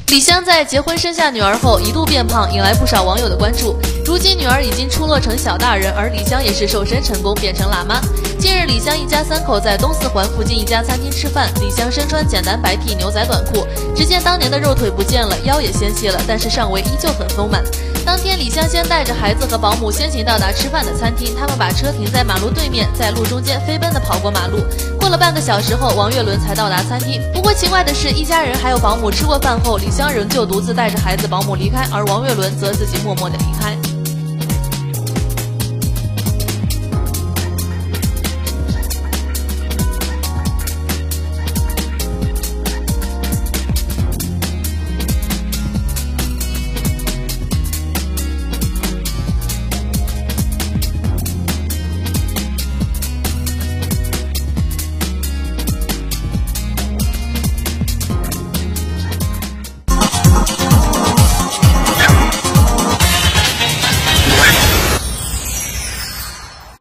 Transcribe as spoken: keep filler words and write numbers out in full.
李湘在结婚生下女儿后一度变胖，引来不少网友的关注。如今女儿已经出落成小大人，而李湘也是瘦身成功，变成辣妈。近日，李湘一家三口在东四环附近一家餐厅吃饭，李湘身穿简单白 T 牛仔短裤，只见当年的肉腿不见了，腰也纤细了，但是上围依旧很丰满。当天，李湘先带着孩子和保姆先行到达吃饭的餐厅，他们把车停在马路对面，在路中间飞奔地跑过马路。过了半个小时后，王岳伦才到达餐厅。不过奇怪的是，一家人还有保姆吃过饭后，李湘仍旧独自带着孩子、保姆离开，而王岳伦则自己默默地离开。